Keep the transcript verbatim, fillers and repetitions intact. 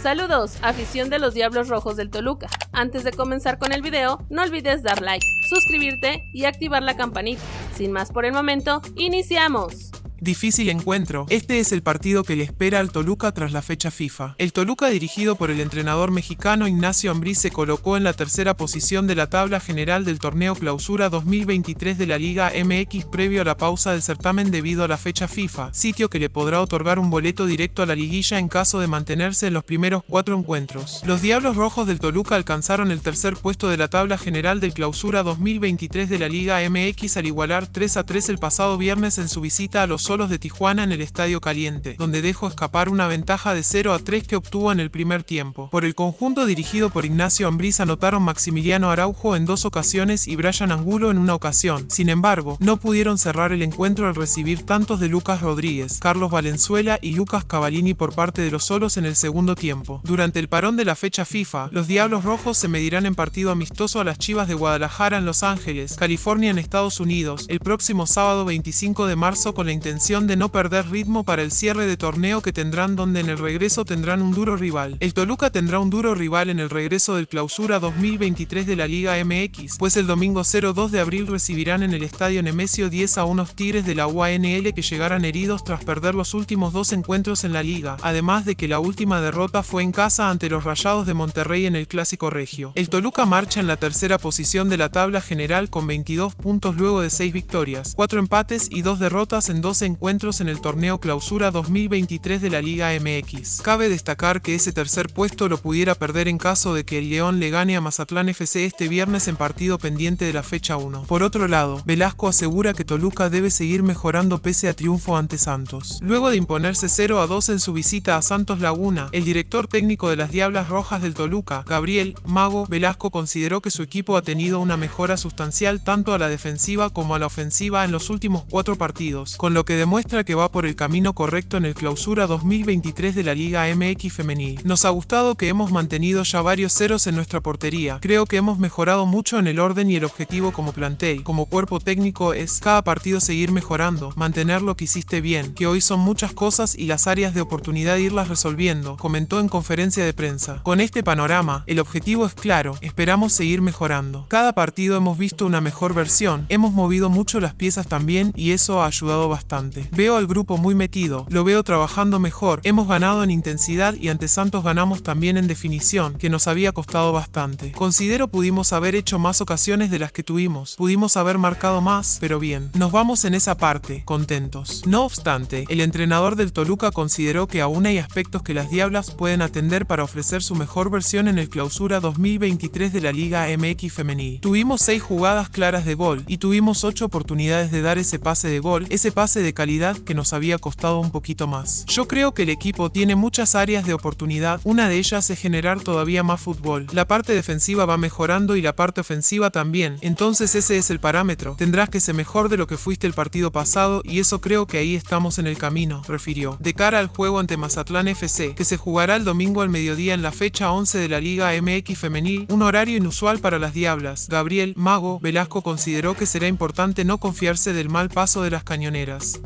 Saludos, afición de los Diablos Rojos del Toluca. Antes de comenzar con el video, no olvides dar like, suscribirte y activar la campanita. Sin más por el momento, ¡iniciamos! Difícil encuentro. Este es el partido que le espera al Toluca tras la fecha FIFA. El Toluca, dirigido por el entrenador mexicano Ignacio Ambriz, se colocó en la tercera posición de la tabla general del torneo Clausura dos mil veintitrés de la Liga M X previo a la pausa del certamen debido a la fecha FIFA, sitio que le podrá otorgar un boleto directo a la liguilla en caso de mantenerse en los primeros cuatro encuentros. Los Diablos Rojos del Toluca alcanzaron el tercer puesto de la tabla general del Clausura dos mil veintitrés de la Liga M X al igualar tres a tres el pasado viernes en su visita a los Solos de Tijuana en el Estadio Caliente, donde dejó escapar una ventaja de cero a tres que obtuvo en el primer tiempo. Por el conjunto dirigido por Ignacio Ambriz anotaron Maximiliano Araujo en dos ocasiones y Brian Angulo en una ocasión. Sin embargo, no pudieron cerrar el encuentro al recibir tantos de Lucas Rodríguez, Carlos Valenzuela y Lucas Cavallini por parte de los Solos en el segundo tiempo. Durante el parón de la fecha FIFA, los Diablos Rojos se medirán en partido amistoso a las Chivas de Guadalajara en Los Ángeles, California en Estados Unidos, el próximo sábado veinticinco de marzo con la intención de no perder ritmo para el cierre de torneo que tendrán, donde en el regreso tendrán un duro rival. El Toluca tendrá un duro rival en el regreso del Clausura dos mil veintitrés de la Liga M X, pues el domingo cero dos de abril recibirán en el Estadio Nemesio diez a unos Tigres de la U A N L que llegaran heridos tras perder los últimos dos encuentros en la liga, además de que la última derrota fue en casa ante los Rayados de Monterrey en el Clásico Regio. El Toluca marcha en la tercera posición de la tabla general con veintidós puntos luego de seis victorias, cuatro empates y dos derrotas en doce encuentros en el torneo Clausura dos mil veintitrés de la Liga M X. Cabe destacar que ese tercer puesto lo pudiera perder en caso de que el León le gane a Mazatlán F C este viernes en partido pendiente de la fecha uno. Por otro lado, Velasco asegura que Toluca debe seguir mejorando pese a triunfo ante Santos. Luego de imponerse cero a dos en su visita a Santos Laguna, el director técnico de las Diablas Rojas del Toluca, Gabriel Mago Velasco, consideró que su equipo ha tenido una mejora sustancial tanto a la defensiva como a la ofensiva en los últimos cuatro partidos, con lo que demuestra que va por el camino correcto en el Clausura dos mil veintitrés de la Liga M X femenil. Nos ha gustado que hemos mantenido ya varios ceros en nuestra portería. Creo que hemos mejorado mucho en el orden y el objetivo como plantel, como cuerpo técnico es cada partido seguir mejorando, mantener lo que hiciste bien, que hoy son muchas cosas y las áreas de oportunidad irlas resolviendo, comentó en conferencia de prensa. Con este panorama, el objetivo es claro, esperamos seguir mejorando. Cada partido hemos visto una mejor versión, hemos movido mucho las piezas también y eso ha ayudado bastante. Veo al grupo muy metido, lo veo trabajando mejor, hemos ganado en intensidad y ante Santos ganamos también en definición, que nos había costado bastante. Considero pudimos haber hecho más ocasiones de las que tuvimos, pudimos haber marcado más, pero bien, nos vamos en esa parte, contentos. No obstante, el entrenador del Toluca consideró que aún hay aspectos que las Diablas pueden atender para ofrecer su mejor versión en el Clausura dos mil veintitrés de la Liga M X femenil. Tuvimos seis jugadas claras de gol y tuvimos ocho oportunidades de dar ese pase de gol, ese pase de calidad que nos había costado un poquito más. Yo creo que el equipo tiene muchas áreas de oportunidad, una de ellas es generar todavía más fútbol. La parte defensiva va mejorando y la parte ofensiva también, entonces ese es el parámetro. Tendrás que ser mejor de lo que fuiste el partido pasado y eso creo que ahí estamos en el camino, refirió. De cara al juego ante Mazatlán F C, que se jugará el domingo al mediodía en la fecha once de la Liga M X femenil, un horario inusual para las Diablas, Gabriel Mago Velasco consideró que será importante no confiarse del mal paso de las cañoneras.